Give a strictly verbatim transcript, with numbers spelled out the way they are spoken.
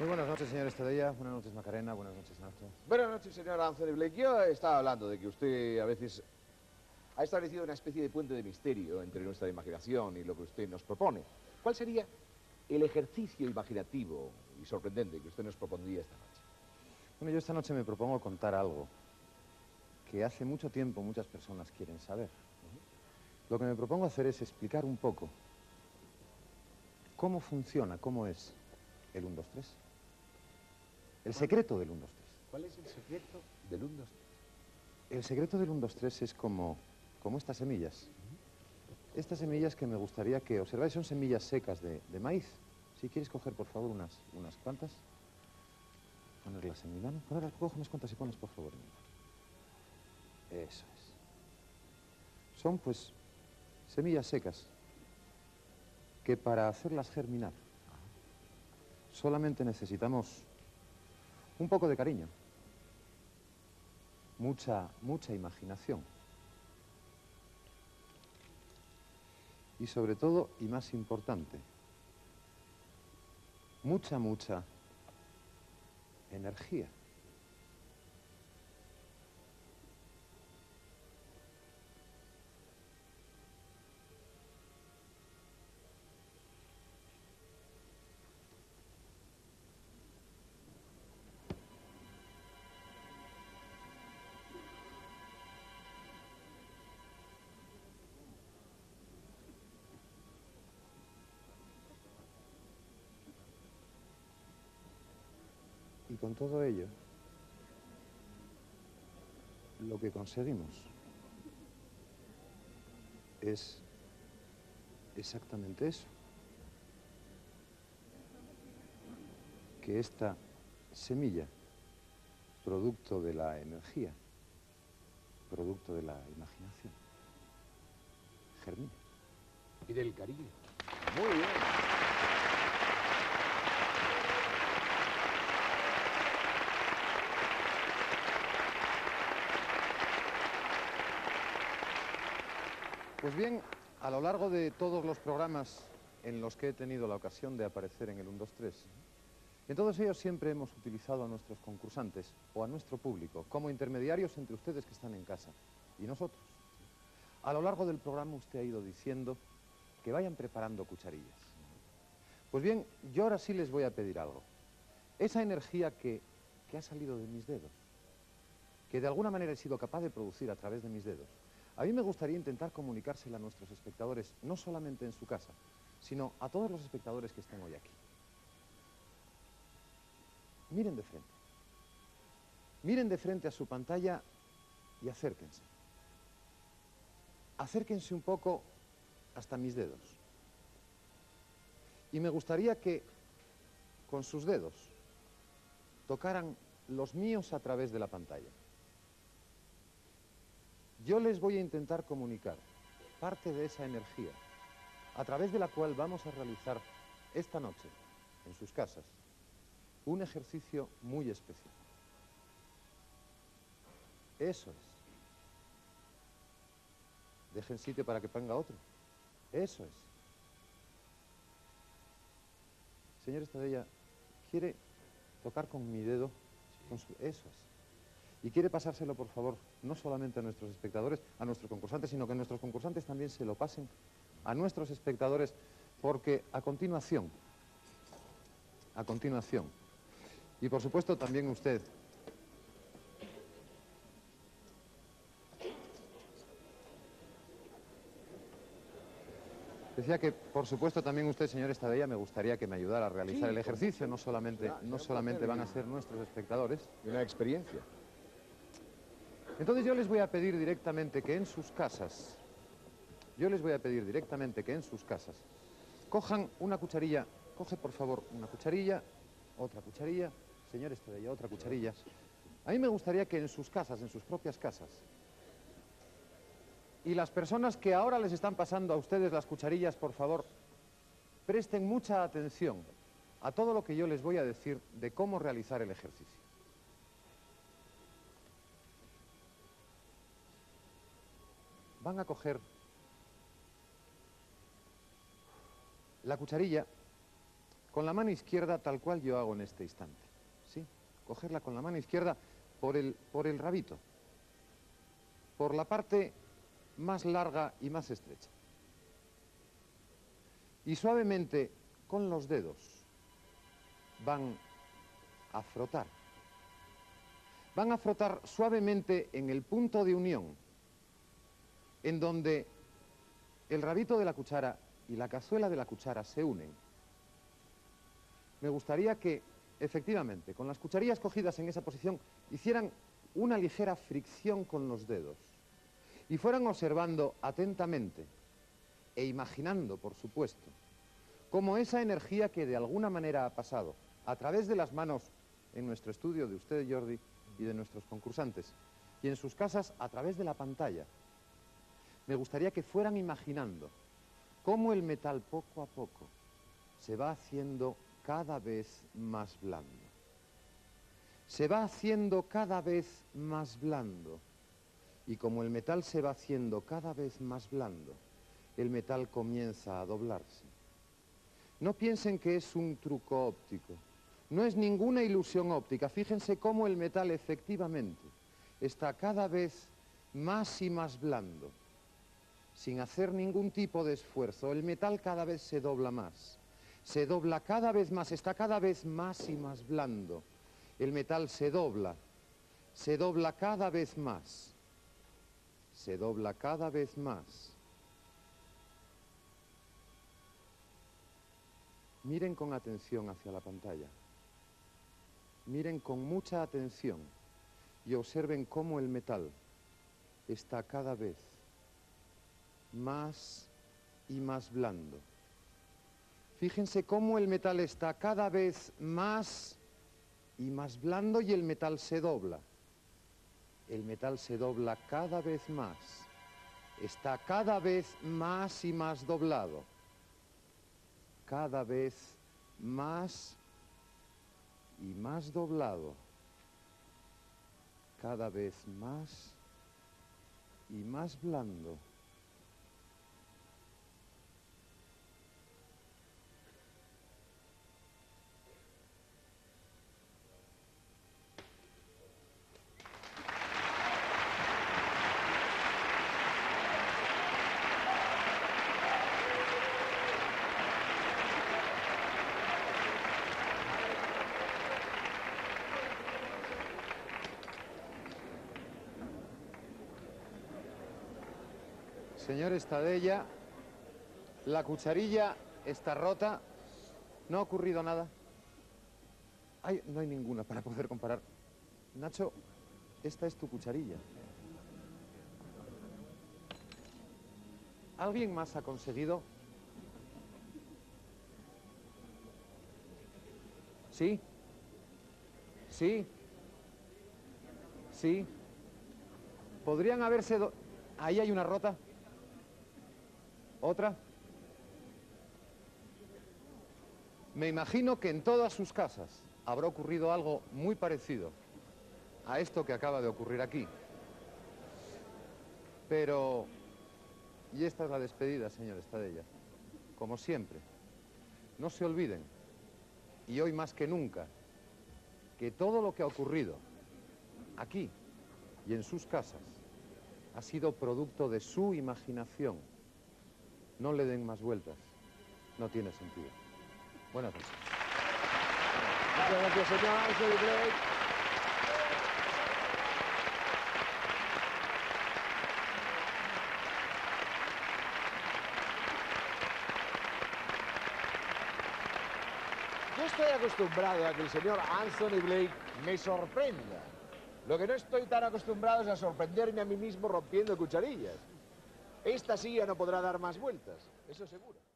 Muy buenas noches, señor Estadella. Buenas noches, Macarena. Buenas noches, Nacho. Buenas noches, señor Anthony Blake. Yo estaba hablando de que usted a veces ha establecido una especie de puente de misterio entre nuestra imaginación y lo que usted nos propone. ¿Cuál sería el ejercicio imaginativo y sorprendente que usted nos propondría esta noche? Bueno, yo esta noche me propongo contar algo que hace mucho tiempo muchas personas quieren saber. Uh-huh. Lo que me propongo hacer es explicar un poco cómo funciona, cómo es el uno, dos, tres. El secreto del uno, dos, tres. ¿Cuál es el secreto del uno, dos, tres? El secreto del uno, dos, tres es como, como estas semillas. Estas semillas que me gustaría que observáis son semillas secas de, de maíz. Si quieres coger, por favor, unas, unas cuantas. Ponerlas en mi mano. Ahora coge unas cuantas y pones, por favor, en mi mano. Eso es. Son, pues, semillas secas que para hacerlas germinar solamente necesitamos un poco de cariño, mucha, mucha imaginación. Y sobre todo, y más importante, mucha, mucha energía. Y con todo ello, lo que conseguimos es exactamente eso. Que esta semilla, producto de la energía, producto de la imaginación, germine. Y del cariño. Muy bien. Pues bien, a lo largo de todos los programas en los que he tenido la ocasión de aparecer en el uno, dos, tres, en todos ellos siempre hemos utilizado a nuestros concursantes o a nuestro público como intermediarios entre ustedes que están en casa y nosotros. A lo largo del programa usted ha ido diciendo que vayan preparando cucharillas. Pues bien, yo ahora sí les voy a pedir algo. Esa energía que, que ha salido de mis dedos, que de alguna manera he sido capaz de producir a través de mis dedos, a mí me gustaría intentar comunicársela a nuestros espectadores, no solamente en su casa, sino a todos los espectadores que estén hoy aquí. Miren de frente. Miren de frente a su pantalla y acérquense. Acérquense un poco hasta mis dedos. Y me gustaría que con sus dedos tocaran los míos a través de la pantalla. Yo les voy a intentar comunicar parte de esa energía a través de la cual vamos a realizar esta noche en sus casas un ejercicio muy especial. Eso es. Dejen sitio para que ponga otro. Eso es. Señor Estadella, ¿quiere tocar con mi dedo? Con su... Eso es. Y quiere pasárselo, por favor, no solamente a nuestros espectadores, a nuestros concursantes, sino que nuestros concursantes también se lo pasen a nuestros espectadores, porque a continuación, a continuación, y por supuesto también usted, decía que, por supuesto, también usted, señor Estadella, me gustaría que me ayudara a realizar Sí, el ejercicio, mucho. no solamente, Será, no será solamente van a y... ser nuestros espectadores. Una experiencia. Entonces yo les voy a pedir directamente que en sus casas, yo les voy a pedir directamente que en sus casas cojan una cucharilla, coge por favor una cucharilla, otra cucharilla, señor Estadella, otra cucharilla. A mí me gustaría que en sus casas, en sus propias casas, y las personas que ahora les están pasando a ustedes las cucharillas, por favor, presten mucha atención a todo lo que yo les voy a decir de cómo realizar el ejercicio. Van a coger la cucharilla con la mano izquierda tal cual yo hago en este instante. ¿Sí? Cogerla con la mano izquierda por el, por el rabito, por la parte más larga y más estrecha. Y suavemente con los dedos van a frotar. Van a frotar suavemente en el punto de unión, en donde el rabito de la cuchara y la cazuela de la cuchara se unen. Me gustaría que, efectivamente, con las cucharillas cogidas en esa posición, hicieran una ligera fricción con los dedos y fueran observando atentamente e imaginando, por supuesto, cómo esa energía que de alguna manera ha pasado a través de las manos en nuestro estudio de usted, Jordi, y de nuestros concursantes, y en sus casas a través de la pantalla, me gustaría que fueran imaginando cómo el metal poco a poco se va haciendo cada vez más blando. Se va haciendo cada vez más blando. Y como el metal se va haciendo cada vez más blando, el metal comienza a doblarse. No piensen que es un truco óptico. No es ninguna ilusión óptica. Fíjense cómo el metal efectivamente está cada vez más y más blando. Sin hacer ningún tipo de esfuerzo, el metal cada vez se dobla más. Se dobla cada vez más, está cada vez más y más blando. El metal se dobla, se dobla cada vez más. Se dobla cada vez más. Miren con atención hacia la pantalla. Miren con mucha atención y observen cómo el metal está cada vez más y más blando. Fíjense cómo el metal está cada vez más y más blando y el metal se dobla. El metal se dobla cada vez más. Está cada vez más y más doblado. Cada vez más y más doblado. Cada vez más y más blando. Señor Estadella, la cucharilla está rota, no ha ocurrido nada. Ay, no hay ninguna para poder comparar. Nacho, esta es tu cucharilla. ¿Alguien más ha conseguido? ¿Sí? ¿Sí? ¿Sí? ¿Podrían haberse... do- Ahí hay una rota. ¿Otra? Me imagino que en todas sus casas habrá ocurrido algo muy parecido a esto que acaba de ocurrir aquí. Pero... Y esta es la despedida, señor Estadella. Como siempre, no se olviden, y hoy más que nunca, que todo lo que ha ocurrido aquí y en sus casas ha sido producto de su imaginación. No le den más vueltas. No tiene sentido. Buenas noches. Muchas gracias, señor Anthony Blake. Yo estoy acostumbrado a que el señor Anthony Blake me sorprenda. Lo que no estoy tan acostumbrado es a sorprenderme a mí mismo rompiendo cucharillas. Esta silla no podrá dar más vueltas, eso seguro.